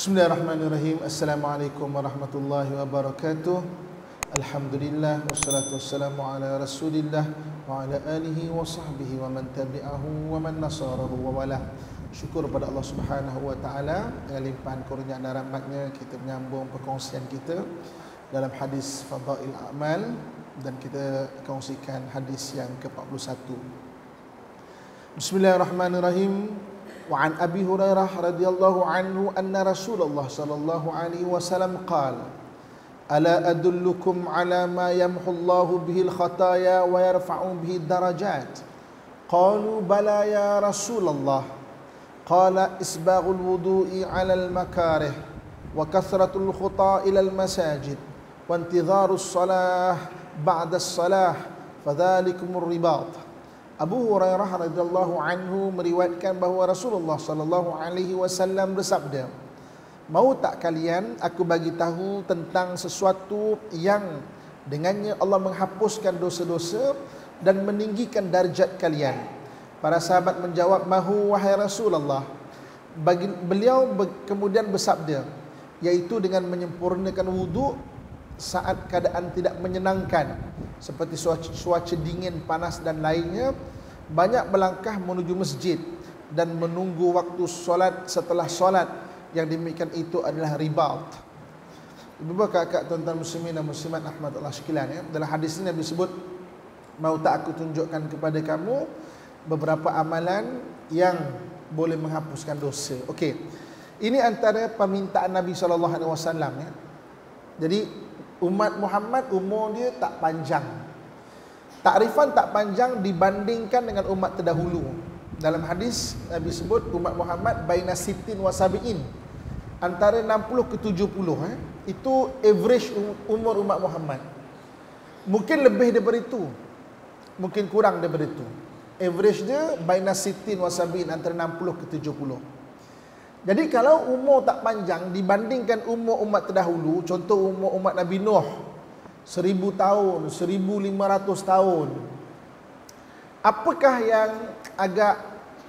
Bismillahirrahmanirrahim. Assalamualaikum warahmatullahi wabarakatuh. Alhamdulillah wassalatu wassalamu ala Rasulillah wa ala alihi wa sahbihi wa man tabi'ahu wa man nasarahu wa wala. Syukur pada Allah Subhanahu wa taala dengan limpahan kurnia dan rahmatnya kita menyambung perkongsian kita dalam hadis Fadail A'mal, dan kita kongsikan hadis yang ke-41. Bismillahirrahmanirrahim. وعن أبي هريرة رضي الله عنه أن رسول الله صلى الله عليه وسلم قال ألا أدلكم على ما يمحو الله به الخطايا ويرفع به الدرجات قالوا بلى يا رسول الله قال إسباغ الوضوء على المكاره وكثرة الخطى إلى المساجد وانتظار الصلاة بعد الصلاة فذلكم الرباط. Abu Hurairah radhiyallahu anhu meriwayatkan bahawa Rasulullah sallallahu alaihi wasallam bersabda, "Mau tak kalian aku bagi tahu tentang sesuatu yang dengannya Allah menghapuskan dosa-dosa dan meninggikan darjat kalian?" Para sahabat menjawab, "Mahu wahai Rasulullah?" Beliau kemudian bersabda, yaitu dengan menyempurnakan wuduk saat keadaan tidak menyenangkan seperti cuaca dingin, panas dan lainnya, banyak melangkah menuju masjid dan menunggu waktu solat setelah solat, yang demikian itu adalah ribat. Ibu bapa kakak tuan-tuan muslimin dan muslimat rahmatullah sekalian, dalam hadis ini Nabi sebut, "Mau tak aku tunjukkan kepada kamu beberapa amalan yang boleh menghapuskan dosa." Okey. Ini antara permintaan Nabi SAW. Jadi umat Muhammad umur dia tak panjang. Takrifan tak panjang dibandingkan dengan umat terdahulu. Dalam hadis Nabi sebut umat Muhammad baina sittin wa sabi'in, antara 60 ke 70. Itu average umur umat Muhammad. Mungkin lebih daripada itu, mungkin kurang daripada itu. Average dia baina sittin wa sabi'in, antara 60 ke 70. Jadi kalau umur tak panjang dibandingkan umur umat terdahulu, contoh umur umat Nabi Nuh 1000 tahun, 1500 tahun, apakah yang agak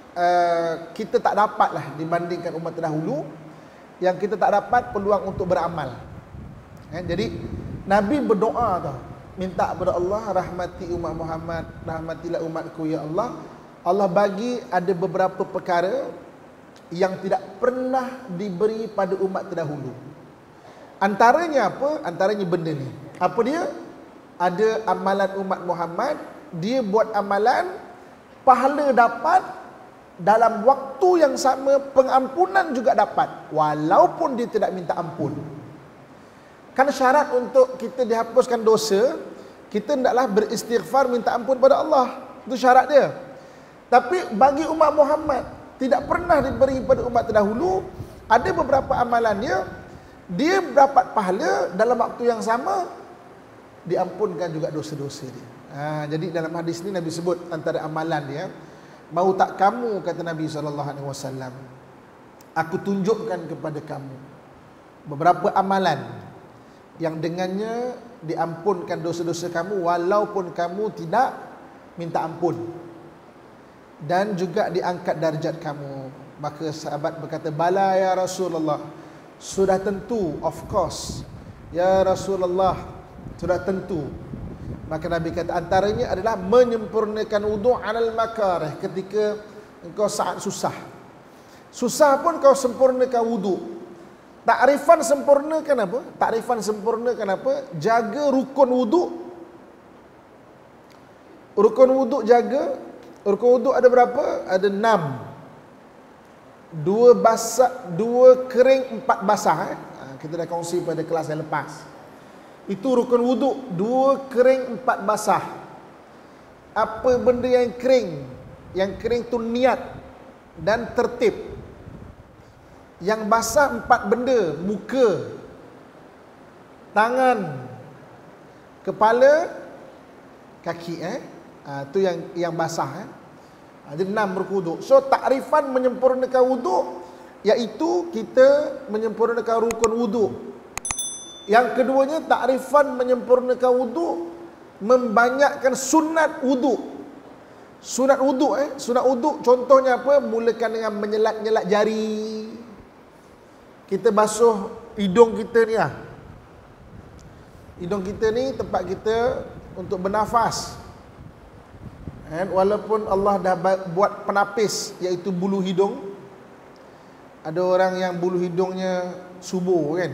kita tak dapatlah dibandingkan umat terdahulu? Yang kita tak dapat peluang untuk beramal. Jadi Nabi berdoa tau, minta kepada Allah, rahmati umat Muhammad, rahmatilah umatku ya Allah. Allah bagi ada beberapa perkara yang tidak pernah diberi pada umat terdahulu. Antaranya apa? Antaranya benda ni. Apa dia? Ada amalan umat Muhammad, dia buat amalan, pahala dapat, dalam waktu yang sama pengampunan juga dapat, walaupun dia tidak minta ampun. Kan syarat untuk kita dihapuskan dosa, kita hendaklah beristighfar, minta ampun pada Allah. Itu syarat dia. Tapi bagi umat Muhammad tidak pernah diberi pada umat terdahulu, ada beberapa amalannya dia dapat pahala, dalam waktu yang sama diampunkan juga dosa-dosa dia. Jadi dalam hadis ni Nabi sebut antara amalan dia, "Mau tak kamu," kata Nabi SAW, "aku tunjukkan kepada kamu beberapa amalan yang dengannya diampunkan dosa-dosa kamu walaupun kamu tidak minta ampun, dan juga diangkat darjat kamu." Maka sahabat berkata, "Bala ya Rasulullah." Sudah tentu, of course ya Rasulullah, sudah tentu. Maka Nabi kata antaranya adalah menyempurnakan wudu' alal makarih, ketika engkau saat susah. Susah pun kau sempurnakan wudu'. Takrifan sempurnakan apa? Takrifan sempurnakan apa? Jaga rukun wudu'. Rukun wudu' jaga. Rukun wudu' ada berapa? Ada 6. 2 basah, 2 kering, 4 basah. Kita dah kongsi pada kelas yang lepas. Itu rukun wuduk, 2 kering, 4 basah. Apa benda yang kering? Yang kering tu niat dan tertib. Yang basah 4 benda: muka, tangan, kepala, kaki. Tu yang basah. Ada 6 rukun wuduk. So takrifan menyempurnakan wuduk, iaitu kita menyempurnakan rukun wuduk. Yang keduanya, takrifan menyempurnakan wuduk, membanyakkan sunat wuduk. Sunat wuduk Sunat wuduk contohnya apa? Mulakan dengan menyelat-nyelat jari. kita basuh hidung kita ni lah. Hidung kita ni tempat kita untuk bernafas. Walaupun Allah dah buat penapis, iaitu bulu hidung. Ada orang yang bulu hidungnya subur kan.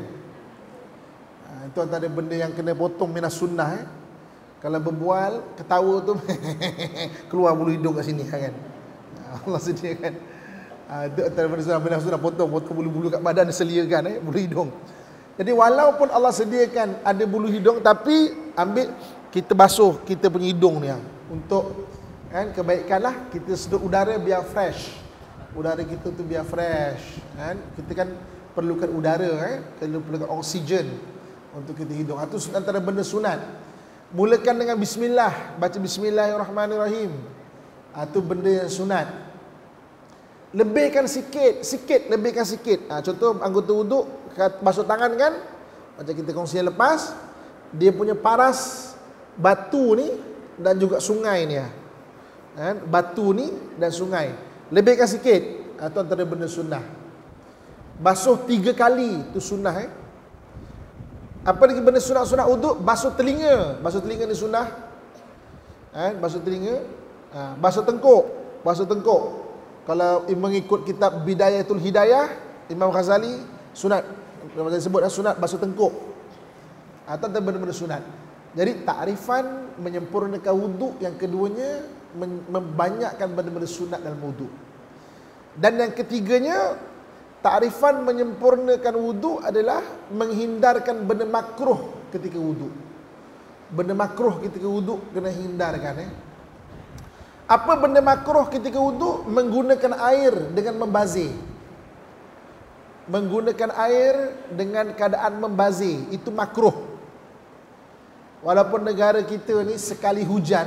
Itu antara benda yang kena potong minas sunnah. Kalau berbual, ketawa tu keluar bulu hidung kat sini kan. Allah sediakan. Itu antara benda sunnah minas sunnah, potong bulu-bulu kat badan, seliakan bulu hidung. Jadi walaupun Allah sediakan ada bulu hidung, tapi ambil kita basuh kita punya hidung ni untuk kebaikan lah. Kita sedut udara biar fresh. Udara kita tu biar fresh kita kan perlukan udara perlukan oksigen untuk kita hidung. Itu antara benda sunat. Mulakan dengan bismillah, baca bismillahirrahmanirrahim. Itu benda yang sunat. Lebihkan sikit, lebihkan sikit. Contoh anggota wuduk basuh tangan kan, macam kita kongsi yang lepas, dia punya paras batu ni dan juga sungai ni batu ni dan sungai, lebihkan sikit. Itu antara benda sunnah. Basuh 3 kali tu sunnah. Apa lagi benda sunat wuduk? Basuh telinga ni sunnah. Basuh telinga. Basuh tengkuk. Kalau mengikut kitab Bidayatul Hidayah Imam Ghazali, sunat. Macam disebut sunat basuh tengkuk. Atau benda-benda sunat. Jadi takrifan menyempurnakan wuduk, yang keduanya membanyakkan benda-benda sunat dalam wuduk. Dan yang ketiganya, takrifan menyempurnakan wuduk adalah menghindarkan benda makruh ketika wuduk. Benda makruh ketika wuduk kena hindarkan. Apa benda makruh ketika wuduk? Menggunakan air dengan membazir. Menggunakan air dengan keadaan membazir, itu makruh. Walaupun negara kita ni sekali hujan,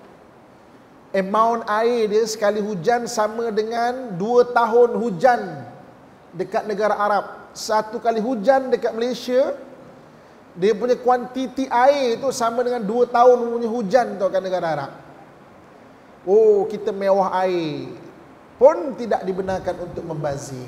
amount air dia sekali hujan sama dengan 2 tahun hujan dekat negara Arab. 1 kali hujan dekat Malaysia, dia punya kuantiti air tu sama dengan 2 tahun punya hujan tu kat negara Arab. Oh, kita mewah air pun tidak dibenarkan untuk membazir.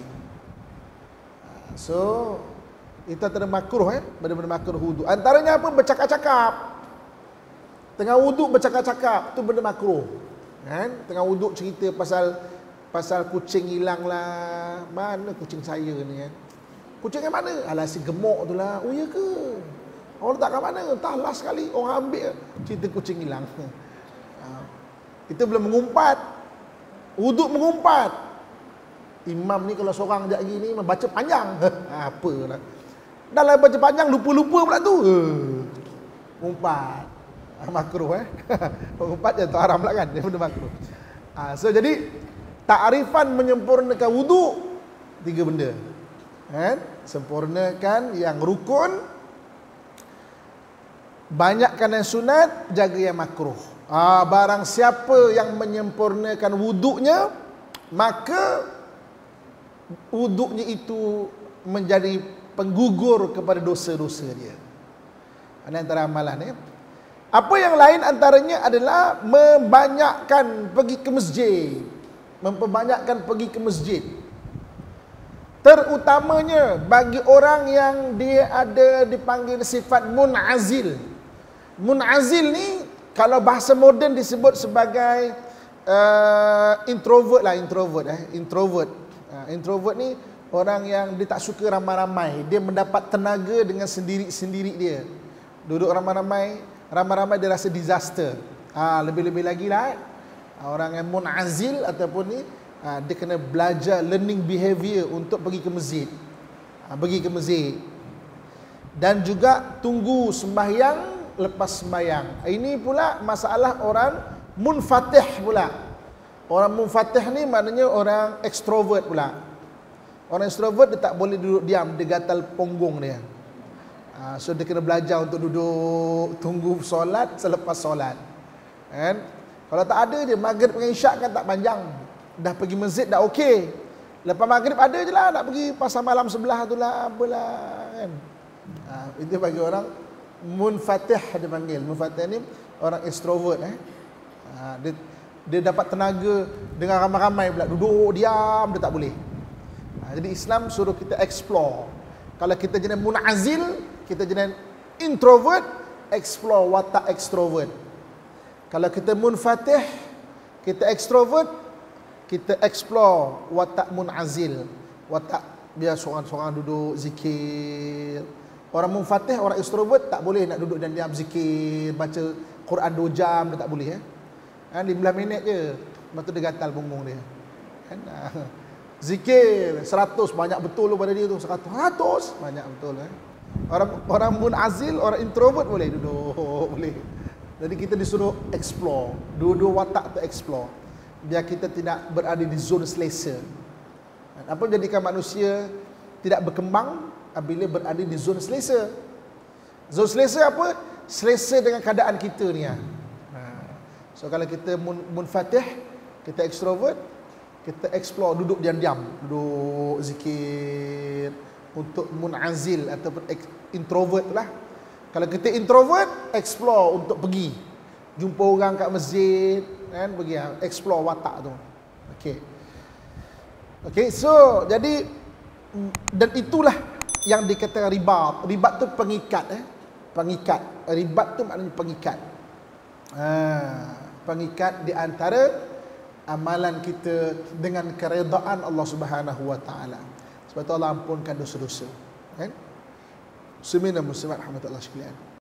So, itu antara makruh benda-benda makruh wuduk. Antaranya apa? Bercakap-cakap. Tengah wuduk bercakap-cakap, tu benda makruh. Tengah wuduk cerita pasal kucing hilang lah. Mana kucing saya ni Kucing yang mana? Alah, si gemuk tu lah. Oh ya ke? Orang letak kat mana? Entah, last sekali orang ambil cerita kucing hilang. Kita belum mengumpat. Wuduk mengumpat. Imam ni kalau seorang sekejap lagi ni baca panjang. Apalah. Dah lah baca panjang, lupa-lupa pula tu. Umpat. Makruh Umpat je tu haram pula kan. Dia benda makruh. So jadi takrifan menyempurnakan wuduk 3 benda. Sempurnakan yang rukun, banyakkan yang sunat, jaga yang makruh. Barang siapa yang menyempurnakan wuduknya, maka wuduknya itu menjadi penggugur kepada dosa-dosa dia. Ini antara amalan Apa yang lain antaranya adalah membanyakkan pergi ke masjid. Memperbanyakkan pergi ke masjid. Terutamanya bagi orang yang dia ada dipanggil sifat munazil. Munazil ni kalau bahasa moden disebut sebagai introvert lah, introvert. Introvert ni orang yang dia tak suka ramai-ramai. Dia mendapat tenaga dengan sendiri-sendiri dia. Duduk ramai-ramai dia rasa disaster. Lebih-lebih lagi lah orang yang munazil ataupun ni dia kena belajar learning behavior untuk pergi ke masjid. Pergi ke masjid. Dan juga tunggu sembahyang lepas sembahyang. Ini pula masalah orang munfatih pula. Orang munfatih ni maknanya orang ekstrovert pula. Orang ekstrovert dia tak boleh duduk diam, dia gatal punggung dia. So dia kena belajar untuk duduk tunggu solat selepas solat. Kalau tak ada dia maghrib dengan isyak kan tak panjang. Dah pergi masjid dah okey. Lepas maghrib ada je lah nak pergi pasar malam sebelah tu lah apalah kan. Itu bagi orang munfatih dia panggil. Munfatih ni orang ekstrovert dia dapat tenaga dengan ramai-ramai pula. Duduk diam dia tak boleh. Jadi Islam suruh kita explore. Kalau kita jenis munazil, kita jenis introvert, explore watak extrovert. Kalau kita munfatih, kita extrovert, kita explore watak munazil, watak biar seorang-seorang duduk zikir. Orang munfatih, orang extrovert tak boleh nak duduk dan diam zikir, baca Quran 2 jam, dia tak boleh. 15 minit je, lepas tu dia gatal punggung dia. Kan? Zikir 100 banyak betul pada dia tu, 100 banyak betul. Orang munazil, orang introvert boleh duduk, boleh. Jadi kita disuruh explore, dua-dua watak tu explore, biar kita tidak berada di zon selesa. Apa menjadikan manusia tidak berkembang apabila berada di zon selesa. Zon selesa apa? Selesa dengan keadaan kita ni. So kalau kita munfatih, kita extrovert, kita explore duduk diam-diam, duduk zikir. Untuk munazil ataupun introvert lah. Kalau kita introvert, explore untuk pergi jumpa orang kat masjid, kan, pergi explore watak tu. Okey, so jadi dan itulah yang dikatakan ribat. Ribat tu pengikat, pengikat. Ribat tu maknanya pengikat. Pengikat di antara amalan kita dengan keredaan Allah Subhanahu wa taala. Sebab tu Allah ampunkan dosa-dosa. Kan? Muslimin dan muslimat rahmatullah sekalian.